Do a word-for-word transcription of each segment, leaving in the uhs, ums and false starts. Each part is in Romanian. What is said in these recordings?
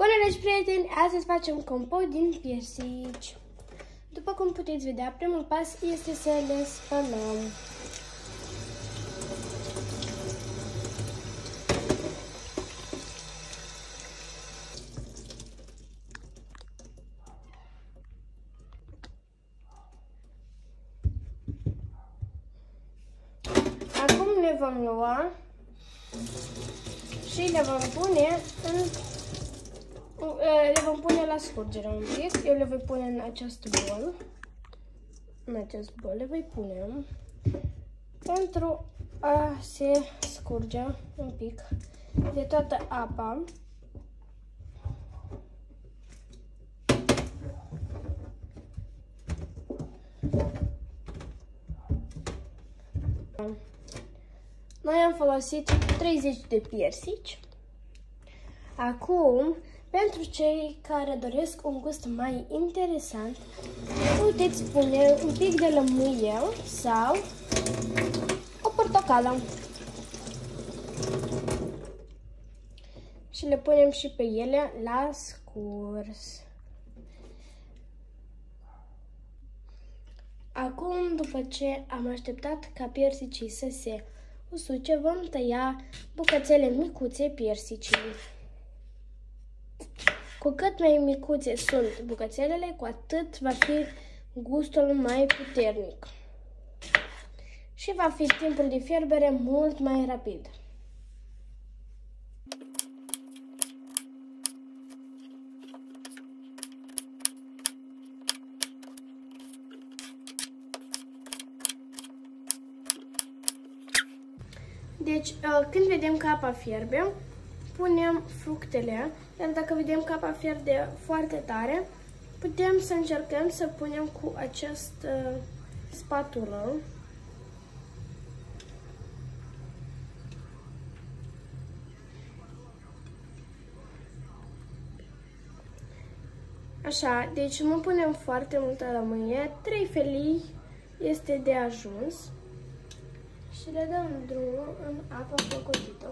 Bună, dragi prieteni! Astăzi facem compot din piersici. După cum puteți vedea, primul pas este să le spălăm. Acum le vom lua și le vom pune în le vom pune la scurgere un pic. Eu le voi pune în acest bol. În acest bol le voi pune pentru a se scurge un pic de toată apa. Noi am folosit treizeci de piersici. Acum, pentru cei care doresc un gust mai interesant, puteți pune un pic de lămâie sau o portocală. Și le punem și pe ele la scurs. Acum, după ce am așteptat ca piersicii să se usuce, vom tăia bucățele micuțe piersicii. Cu cât mai micuțe sunt bucățelele, cu atât va fi gustul mai puternic și va fi timpul de fierbere mult mai rapid. Deci, când vedem că apa fierbe, punem fructele, iar dacă vedem că apa fierbe foarte tare, putem să încercăm să punem cu această spatulă. Așa, deci nu punem foarte multă lămâie, trei felii este de ajuns și le dăm drumul în apa făcutită.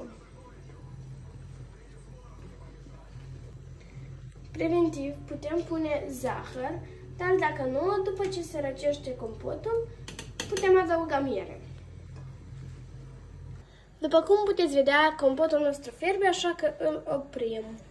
Preventiv putem pune zahăr, dar dacă nu, după ce se răcește compotul, putem adăuga miere. După cum puteți vedea, compotul nostru fierbe, așa că îl oprim.